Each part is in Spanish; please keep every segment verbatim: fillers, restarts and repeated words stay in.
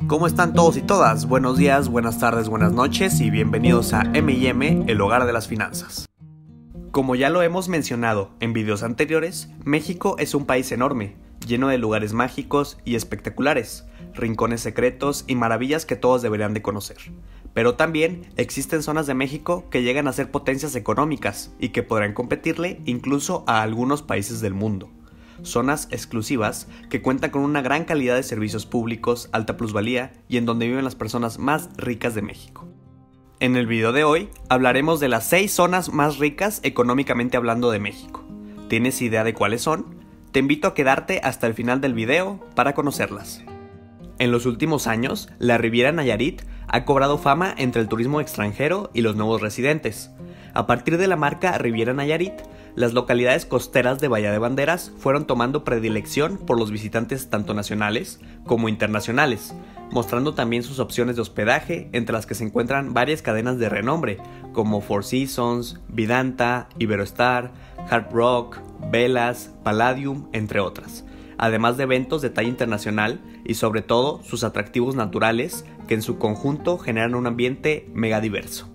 ¿Cómo están todos y todas? Buenos días, buenas tardes, buenas noches y bienvenidos a eme y eme, el hogar de las finanzas. Como ya lo hemos mencionado en videos anteriores, México es un país enorme, lleno de lugares mágicos y espectaculares, rincones secretos y maravillas que todos deberían de conocer. Pero también existen zonas de México que llegan a ser potencias económicas y que podrán competirle incluso a algunos países del mundo. Zonas exclusivas que cuentan con una gran calidad de servicios públicos, alta plusvalía y en donde viven las personas más ricas de México. En el video de hoy hablaremos de las seis zonas más ricas económicamente hablando de México. ¿Tienes idea de cuáles son? Te invito a quedarte hasta el final del video para conocerlas. En los últimos años, la Riviera Nayarit ha cobrado fama entre el turismo extranjero y los nuevos residentes. A partir de la marca Riviera Nayarit, las localidades costeras de Bahía de Banderas fueron tomando predilección por los visitantes tanto nacionales como internacionales, mostrando también sus opciones de hospedaje, entre las que se encuentran varias cadenas de renombre, como Four Seasons, Vidanta, Iberostar, Hard Rock, Velas, Palladium, entre otras, además de eventos de talla internacional y sobre todo sus atractivos naturales que en su conjunto generan un ambiente mega diverso.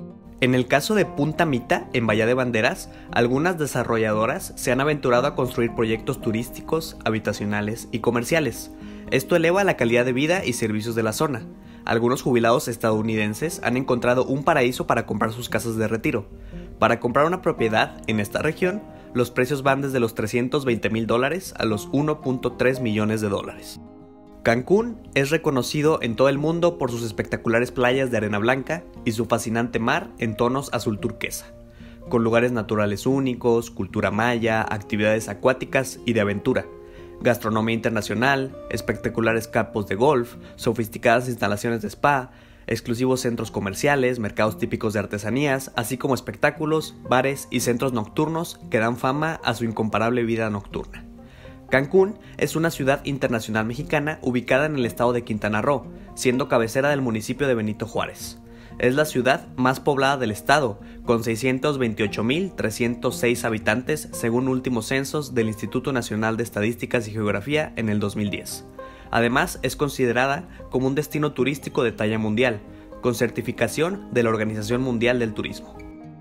En el caso de Punta Mita, en Bahía de Banderas, algunas desarrolladoras se han aventurado a construir proyectos turísticos, habitacionales y comerciales. Esto eleva la calidad de vida y servicios de la zona. Algunos jubilados estadounidenses han encontrado un paraíso para comprar sus casas de retiro. Para comprar una propiedad en esta región, los precios van desde los trescientos veinte mil dólares a los uno punto tres millones de dólares. Cancún es reconocido en todo el mundo por sus espectaculares playas de arena blanca y su fascinante mar en tonos azul turquesa, con lugares naturales únicos, cultura maya, actividades acuáticas y de aventura, gastronomía internacional, espectaculares campos de golf, sofisticadas instalaciones de spa, exclusivos centros comerciales, mercados típicos de artesanías, así como espectáculos, bares y centros nocturnos que dan fama a su incomparable vida nocturna. Cancún es una ciudad internacional mexicana ubicada en el estado de Quintana Roo, siendo cabecera del municipio de Benito Juárez. Es la ciudad más poblada del estado, con seiscientos veintiocho mil trescientos seis habitantes según últimos censos del Instituto Nacional de Estadísticas y Geografía en el dos mil diez. Además, es considerada como un destino turístico de talla mundial, con certificación de la Organización Mundial del Turismo.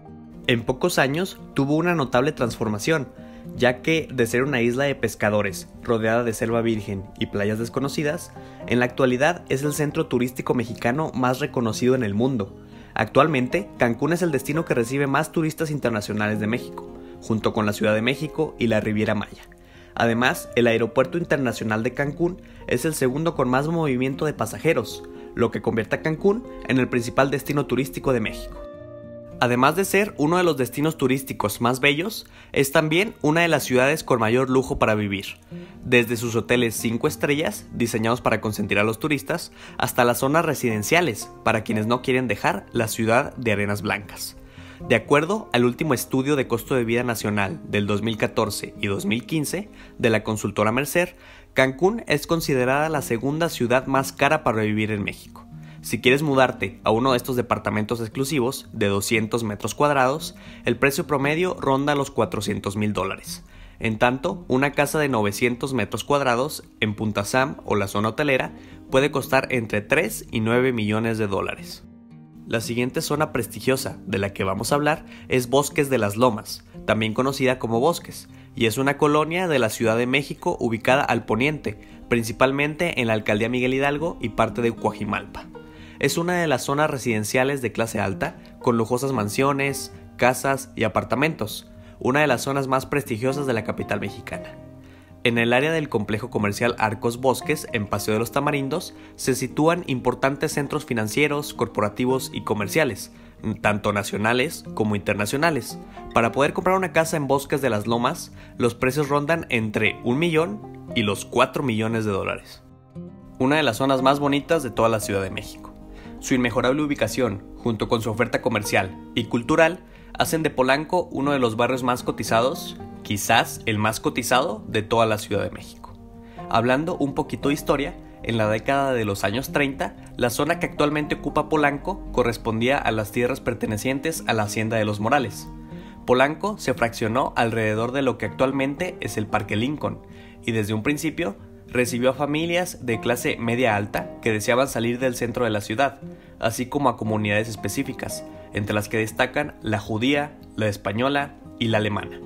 En pocos años tuvo una notable transformación, ya que de ser una isla de pescadores, rodeada de selva virgen y playas desconocidas, en la actualidad es el centro turístico mexicano más reconocido en el mundo. Actualmente, Cancún es el destino que recibe más turistas internacionales de México, junto con la Ciudad de México y la Riviera Maya. Además, el Aeropuerto Internacional de Cancún es el segundo con más movimiento de pasajeros, lo que convierte a Cancún en el principal destino turístico de México. Además de ser uno de los destinos turísticos más bellos, es también una de las ciudades con mayor lujo para vivir, desde sus hoteles cinco estrellas, diseñados para consentir a los turistas, hasta las zonas residenciales, para quienes no quieren dejar la ciudad de arenas blancas. De acuerdo al último estudio de costo de vida nacional del dos mil catorce y dos mil quince de la consultora Mercer, Cancún es considerada la segunda ciudad más cara para vivir en México. Si quieres mudarte a uno de estos departamentos exclusivos de doscientos metros cuadrados, el precio promedio ronda los cuatrocientos mil dólares. En tanto, una casa de novecientos metros cuadrados en Punta Sam o la zona hotelera puede costar entre tres y nueve millones de dólares. La siguiente zona prestigiosa de la que vamos a hablar es Bosques de las Lomas, también conocida como Bosques, y es una colonia de la Ciudad de México ubicada al poniente, principalmente en la alcaldía Miguel Hidalgo y parte de Coajimalpa. Es una de las zonas residenciales de clase alta, con lujosas mansiones, casas y apartamentos, una de las zonas más prestigiosas de la capital mexicana. En el área del complejo comercial Arcos Bosques, en Paseo de los Tamarindos, se sitúan importantes centros financieros, corporativos y comerciales, tanto nacionales como internacionales. Para poder comprar una casa en Bosques de las Lomas, los precios rondan entre un millón y los cuatro millones de dólares. Una de las zonas más bonitas de toda la Ciudad de México. Su inmejorable ubicación, junto con su oferta comercial y cultural, hacen de Polanco uno de los barrios más cotizados, quizás el más cotizado de toda la Ciudad de México. Hablando un poquito de historia, en la década de los años treinta, la zona que actualmente ocupa Polanco correspondía a las tierras pertenecientes a la Hacienda de los Morales. Polanco se fraccionó alrededor de lo que actualmente es el Parque Lincoln, y desde un principio recibió a familias de clase media alta que deseaban salir del centro de la ciudad, así como a comunidades específicas, entre las que destacan la judía, la española y la alemana.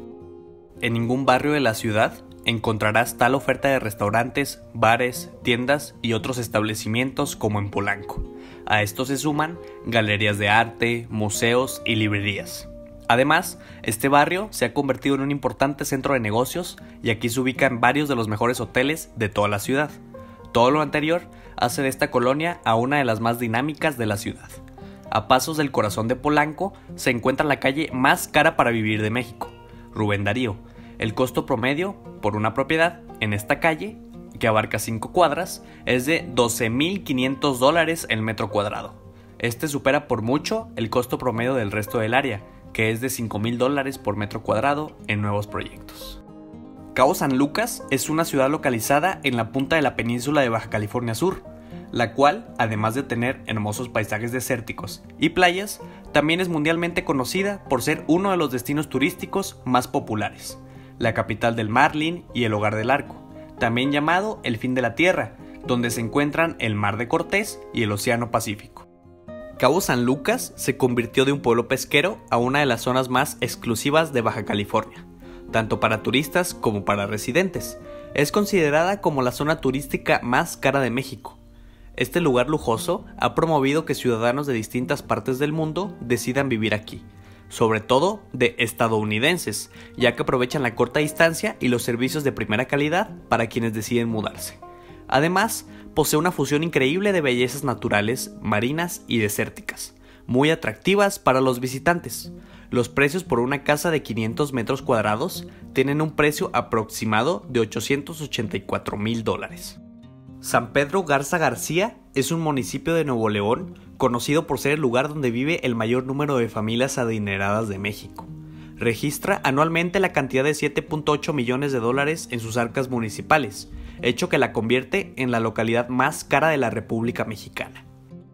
En ningún barrio de la ciudad encontrarás tal oferta de restaurantes, bares, tiendas y otros establecimientos como en Polanco. A esto se suman galerías de arte, museos y librerías. Además, este barrio se ha convertido en un importante centro de negocios y aquí se ubican varios de los mejores hoteles de toda la ciudad. Todo lo anterior hace de esta colonia a una de las más dinámicas de la ciudad. A pasos del corazón de Polanco se encuentra la calle más cara para vivir de México, Rubén Darío. El costo promedio por una propiedad en esta calle, que abarca cinco cuadras, es de doce mil quinientos dólares el metro cuadrado. Este supera por mucho el costo promedio del resto del área, que es de cinco mil dólares por metro cuadrado en nuevos proyectos. Cabo San Lucas es una ciudad localizada en la punta de la península de Baja California Sur, la cual, además de tener hermosos paisajes desérticos y playas, también es mundialmente conocida por ser uno de los destinos turísticos más populares, la capital del Marlin y el hogar del arco, también llamado el fin de la tierra, donde se encuentran el Mar de Cortés y el Océano Pacífico. Cabo San Lucas se convirtió de un pueblo pesquero a una de las zonas más exclusivas de Baja California, tanto para turistas como para residentes. Es considerada como la zona turística más cara de México. Este lugar lujoso ha promovido que ciudadanos de distintas partes del mundo decidan vivir aquí, sobre todo de estadounidenses, ya que aprovechan la corta distancia y los servicios de primera calidad para quienes deciden mudarse. Además, posee una fusión increíble de bellezas naturales, marinas y desérticas, muy atractivas para los visitantes. Los precios por una casa de quinientos metros cuadrados tienen un precio aproximado de ochocientos ochenta y cuatro mil dólares. San Pedro Garza García es un municipio de Nuevo León conocido por ser el lugar donde vive el mayor número de familias adineradas de México. Registra anualmente la cantidad de siete punto ocho millones de dólares en sus arcas municipales, hecho que la convierte en la localidad más cara de la República Mexicana.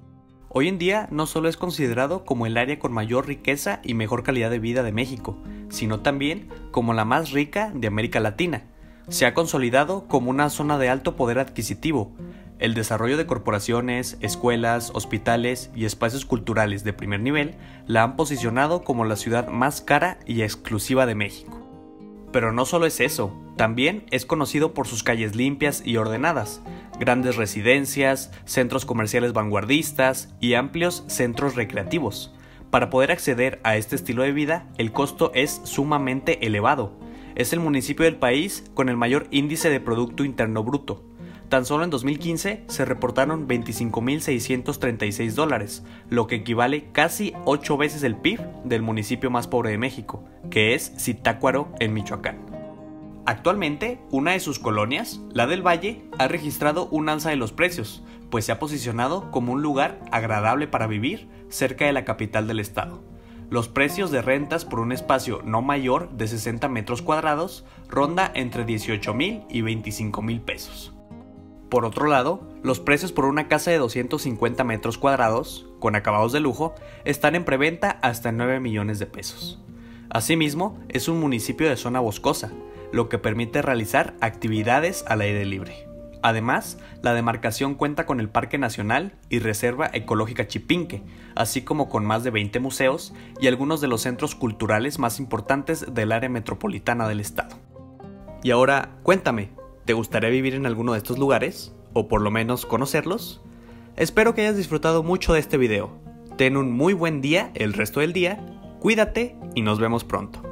Hoy en día no solo es considerado como el área con mayor riqueza y mejor calidad de vida de México, sino también como la más rica de América Latina. Se ha consolidado como una zona de alto poder adquisitivo. El desarrollo de corporaciones, escuelas, hospitales y espacios culturales de primer nivel la han posicionado como la ciudad más cara y exclusiva de México. Pero no solo es eso, también es conocido por sus calles limpias y ordenadas, grandes residencias, centros comerciales vanguardistas y amplios centros recreativos. Para poder acceder a este estilo de vida, el costo es sumamente elevado. Es el municipio del país con el mayor índice de Producto Interno Bruto. Tan solo en dos mil quince se reportaron veinticinco mil seiscientos treinta y seis dólares, lo que equivale casi ocho veces el P I B del municipio más pobre de México, que es Zitácuaro en Michoacán. Actualmente, una de sus colonias, la del Valle, ha registrado un alza de los precios, pues se ha posicionado como un lugar agradable para vivir cerca de la capital del estado. Los precios de rentas por un espacio no mayor de sesenta metros cuadrados ronda entre dieciocho mil y veinticinco mil pesos. Por otro lado, los precios por una casa de doscientos cincuenta metros cuadrados, con acabados de lujo, están en preventa hasta nueve millones de pesos. Asimismo, es un municipio de zona boscosa, lo que permite realizar actividades al aire libre. Además, la demarcación cuenta con el Parque Nacional y Reserva Ecológica Chipinque, así como con más de veinte museos y algunos de los centros culturales más importantes del área metropolitana del estado. Y ahora, cuéntame, ¿te gustaría vivir en alguno de estos lugares? ¿O por lo menos conocerlos? Espero que hayas disfrutado mucho de este video. Ten un muy buen día el resto del día, cuídate y nos vemos pronto.